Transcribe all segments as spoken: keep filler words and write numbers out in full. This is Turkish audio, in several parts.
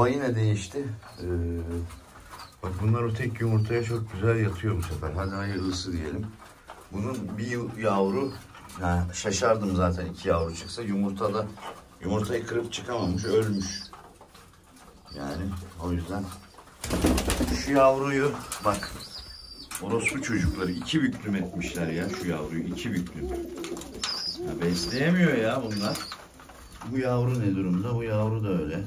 hava yine değişti. Ee, bak bunlar o tek yumurtaya çok güzel yatıyor bu sefer. Hadi hayırlısı diyelim. Bunun bir yavru, yani şaşardım zaten iki yavru çıksa. Yumurtada yumurtayı kırıp çıkamamış, ölmüş. Yani o yüzden şu yavruyu bak, orospu çocukları iki büklüm etmişler ya şu yavruyu, iki büklüm. Ya besleyemiyor ya bunlar. Bu yavru ne durumda? Bu yavru da öyle.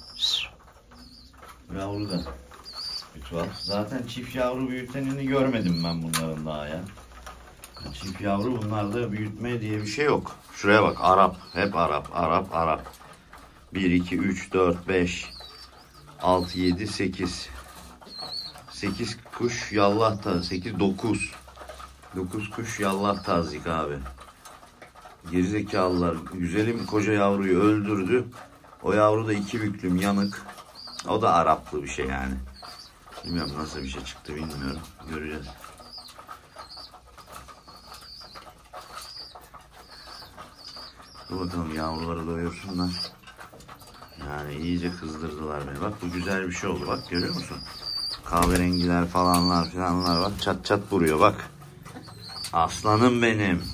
Bu yavru da bir tuhaf. Zaten çift yavru büyütenini görmedim ben bunların daha ya. Çift yavru bunlarda büyütme diye bir şey yok. Şuraya bak, Arap. Hep Arap, Arap, Arap. bir, iki, üç, dört, beş, altı, yedi, sekiz. sekiz kuş yallah tazik. sekiz, dokuz. dokuz kuş yallah tazik abi. Gerizekalılar. Güzelim koca yavruyu öldürdü. O yavru da iki büklüm yanık. O da Araplı bir şey yani. Bilmiyorum nasıl bir şey çıktı, bilmiyorum. Göreceğiz. Dur bakalım, yavruları doyursunlar. Yani iyice kızdırdılar beni. Bak bu güzel bir şey oldu. Bak görüyor musun? Kahverengiler falanlar filanlar bak. Çat çat vuruyor bak. Aslanım benim.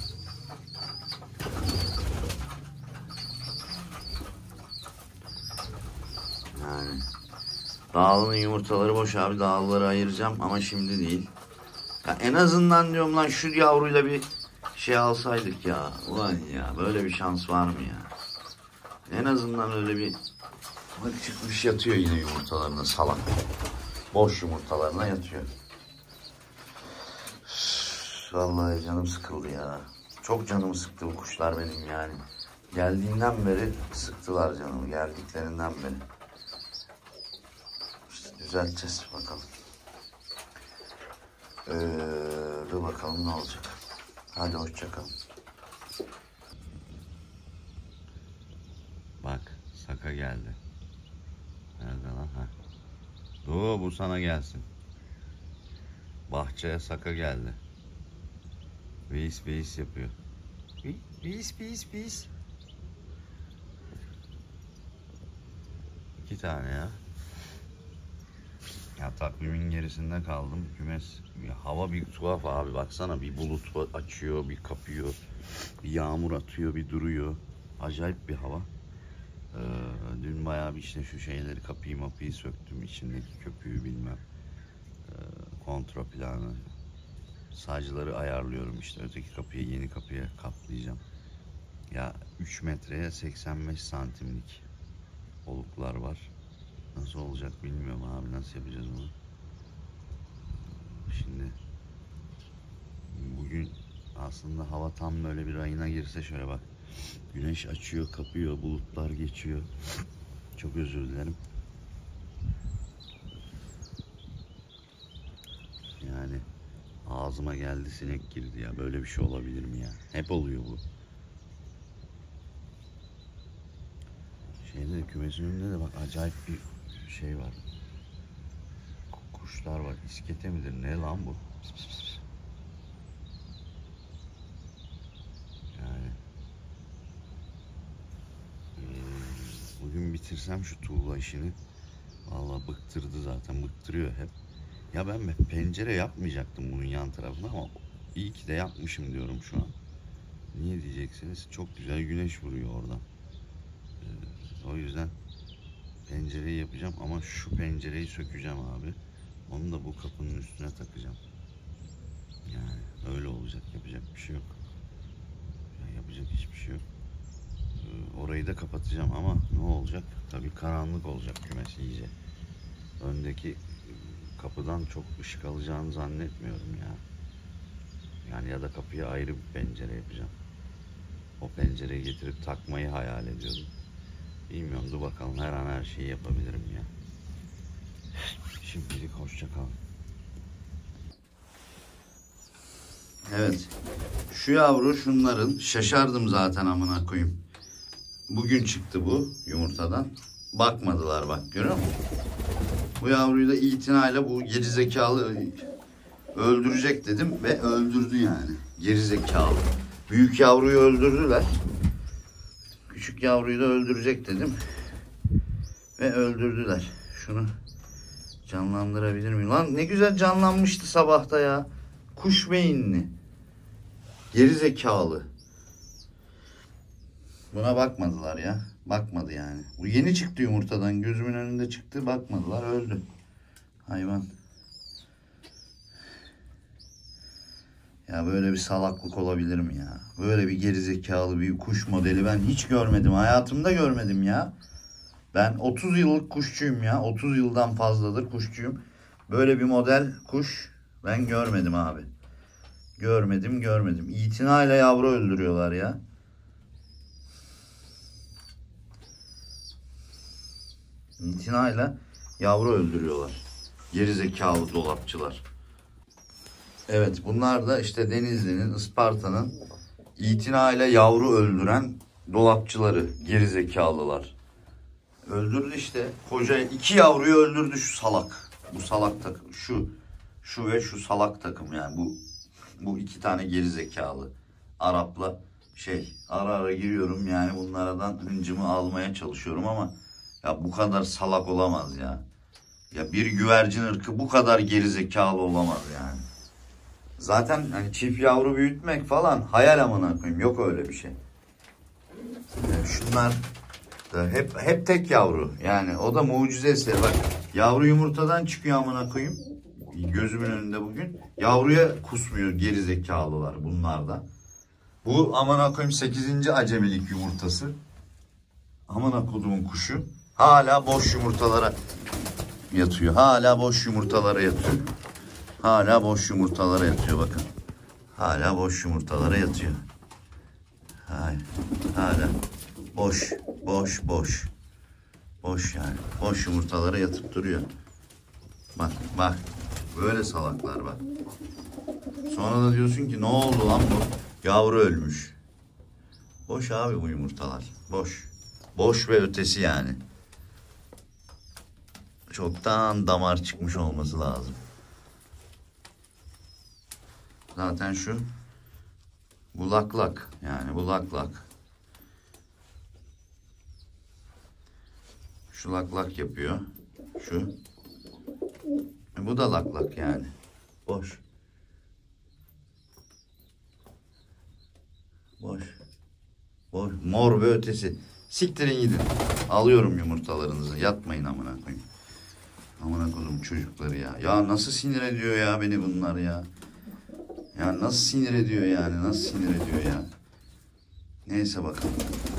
Yani Dağlı'nın yumurtaları boş abi. Dağlıları ayıracağım ama şimdi değil. Ya en azından diyorum lan, şu yavruyla bir şey alsaydık ya. Ulan ya, böyle bir şans var mı ya? En azından öyle bir... Bak çıkmış yatıyor yine yumurtalarına salak. Boş yumurtalarına yatıyor. Vallahi canım sıkıldı ya. Çok canımı sıktı bu kuşlar benim yani. Geldiğinden beri sıktılar canımı. Geldiklerinden beri. İşte düzelteceğiz bakalım. Ee, dur bakalım ne olacak. Hadi hoşçakalın. Bak Saka geldi. Nerede lan? Ha. Dur bu sana gelsin. Bahçeye Saka geldi. Beis beis yapıyor. Beis beis beis. İki tane ya. Ya takvimin gerisinde kaldım. Kümes, ya hava bir tuhaf abi, baksana, bir bulut açıyor, bir kapıyor, bir yağmur atıyor, bir duruyor. Acayip bir hava. Ee, dün bayağı bir işte şu şeyleri, kapıyı mapıyı söktüm, içindeki köpüğü bilmem. Ee, kontra planı. Sacları ayarlıyorum işte, öteki kapıyı yeni kapıya kaplayacağım. Ya üç metreye seksen beş santimlik oluklar var. Nasıl olacak bilmiyorum abi, nasıl yapacağız onu. Şimdi bugün aslında hava tam böyle bir rayına girse, şöyle bak. Güneş açıyor, kapıyor, bulutlar geçiyor. Çok özür dilerim. Yani ağzıma geldi, sinek girdi ya. Böyle bir şey olabilir mi ya? Hep oluyor bu. Şeyde, kümesin önünde de bak acayip bir şey var. Kuşlar var. İskete midir? Ne lan bu? Pıs pıs pıs. Yani ee, bugün bitirsem şu tuğla işini. Vallahi bıktırdı zaten. Bıktırıyor hep. Ya ben pencere yapmayacaktım bunun yan tarafına ama iyi ki de yapmışım diyorum şu an. Niye diyeceksiniz? Çok güzel güneş vuruyor oradan. Ee, o yüzden pencereyi yapacağım ama şu pencereyi sökeceğim abi. Onu da bu kapının üstüne takacağım. Yani öyle olacak. Yapacak bir şey yok. Yani yapacak hiçbir şey yok. Ee, orayı da kapatacağım ama ne olacak? Tabii karanlık olacak kümes iyice. Öndeki kapıdan çok ışık alacağını zannetmiyorum ya. Yani ya da kapıya ayrı bir pencere yapacağım. O pencereyi getirip takmayı hayal ediyorum. Bilmiyorum, dur bakalım, her an her şeyi yapabilirim ya. Şimdilik hoşça kalın. Evet. Şu yavru şunların, şaşardım zaten amına koyayım. Bugün çıktı bu yumurtadan. Bakmadılar bak, görüyor musun? Bu yavruyu da itinayla bu gerizekalı öldürecek dedim ve öldürdü yani. Gerizekalı. Büyük yavruyu öldürdüler. Küçük yavruyu da öldürecek dedim. Ve öldürdüler. Şunu canlandırabilir miyim? Lan ne güzel canlanmıştı sabahta ya. Kuş beyinli. Geri zekalı. Buna bakmadılar ya. Bakmadı yani. Bu yeni çıktı yumurtadan. Gözümün önünde çıktı. Bakmadılar. Öldü. Hayvan. Ya böyle bir salaklık olabilir mi ya? Böyle bir gerizekalı bir kuş modeli ben hiç görmedim. Hayatımda görmedim ya. Ben otuz yıllık kuşçuyum ya. otuz yıldan fazladır kuşçuyum. Böyle bir model kuş ben görmedim abi. Görmedim görmedim. İtinayla yavru öldürüyorlar ya. İtinayla yavru öldürüyorlar. Gerizekalı dolapçılar. Evet, bunlar da işte Denizli'nin, Isparta'nın itinayla yavru öldüren dolapçıları, gerizekalılar. Öldürdü işte. Koca iki yavruyu öldürdü şu salak. Bu salak takım. Şu. Şu ve şu salak takım yani. Bu bu iki tane gerizekalı. Arap'la şey. Ara ara giriyorum yani bunlardan hıncımı almaya çalışıyorum ama ya bu kadar salak olamaz ya. Ya bir güvercin ırkı bu kadar gerizekalı olamaz yani. Zaten hani çift yavru büyütmek falan hayal amına koyayım. Yok öyle bir şey. Yani şunlar da hep hep tek yavru. Yani o da mucize eseri. Bak yavru yumurtadan çıkıyor amına koyayım. Gözümün önünde bugün. Yavruya kusmuyor gerizekalılar bunlar da. Bu amına koyayım sekizinci acemilik yumurtası. Amına kodumun kuşu. Hala boş yumurtalara yatıyor. Hala boş yumurtalara yatıyor. Hala boş yumurtalara yatıyor bakın. Hala boş yumurtalara yatıyor. Hayır. Hala boş, boş, boş. Boş yani. Boş yumurtalara yatıp duruyor. Bak, bak. Böyle salaklar bak. Sonra da diyorsun ki ne oldu lan bu? Yavru ölmüş. Boş abi bu yumurtalar. Boş. Boş ve ötesi yani. Çoktan damar çıkmış olması lazım. Zaten şu bu lak lak yani bu lak lak. Şu lak lak yapıyor. Şu. E bu da lak lak yani. Boş. Boş. Boş. Mor ve ötesi. Siktirin gidin. Alıyorum yumurtalarınızı. Yatmayın amına koyayım. Amına koyayım çocukları ya. Ya nasıl sinir ediyor ya beni bunlar ya. Ya nasıl sinir ediyor yani? Nasıl sinir ediyor ya? Neyse bakalım.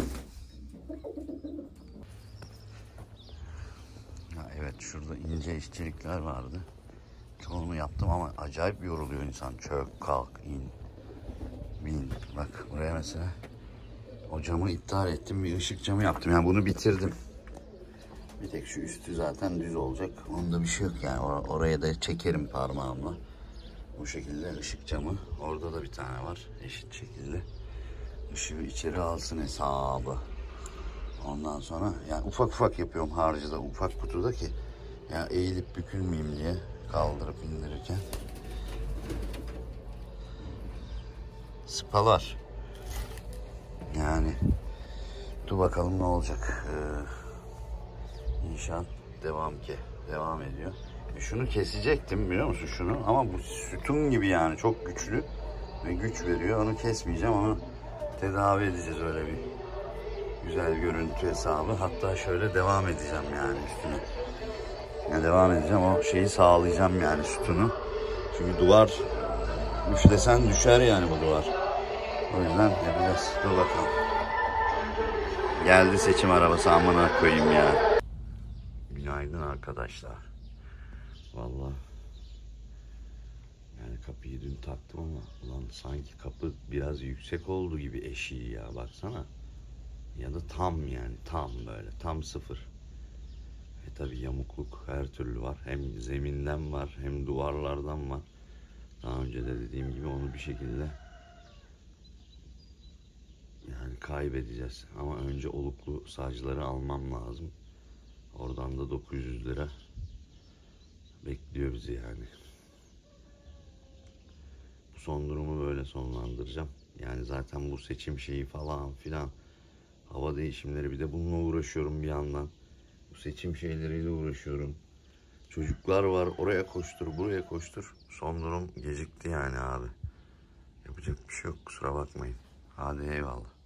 Ya evet şurada ince işçilikler vardı. Çoğunu yaptım ama acayip yoruluyor insan. Çök, kalk, in, bin. Bak buraya mesela o camı iptal ettim. Bir ışık camı yaptım. Yani bunu bitirdim. Bir tek şu üstü zaten düz olacak. Onda bir şey yok yani. Or oraya da çekerim parmağımla. Bu şekilde ışık camı. Orada da bir tane var. Eşit şekilde. Işığı içeri alsın hesabı. Ondan sonra yani ufak ufak yapıyorum harcıda. Ufak kutuda ki ya eğilip bükülmeyeyim diye kaldırıp indirirken. Spalar. Yani dur bakalım ne olacak. Ee, İnşaat devam ki. Devam ediyor. Şunu kesecektim biliyor musun şunu ama bu sütun gibi yani çok güçlü ve güç veriyor. Onu kesmeyeceğim, onu tedavi edeceğiz öyle bir güzel görüntü hesabı. Hatta şöyle devam edeceğim yani üstüne. Yani devam edeceğim, o şeyi sağlayacağım yani sütunu. Çünkü duvar üflesen düşer yani bu duvar. O yüzden yapacağız. Dur bakalım. Geldi seçim arabası amına koyayım ya. Günaydın arkadaşlar. Vallahi yani kapıyı dün taktım ama ulan sanki kapı biraz yüksek oldu gibi eşiği ya baksana. Ya da tam yani tam böyle tam sıfır. E tabi yamukluk her türlü var. Hem zeminden var hem duvarlardan var. Daha önce de dediğim gibi onu bir şekilde yani kaybedeceğiz. Ama önce oluklu sacları almam lazım. Oradan da dokuz yüz lira bekliyor bizi yani. Bu son durumu böyle sonlandıracağım. Yani zaten bu seçim şeyi falan filan, hava değişimleri, bir de bununla uğraşıyorum bir yandan. seçim şeyleriyle uğraşıyorum. Çocuklar var, oraya koştur, buraya koştur. Son durum gecikti yani abi. Yapacak bir şey yok, kusura bakmayın. Hadi eyvallah.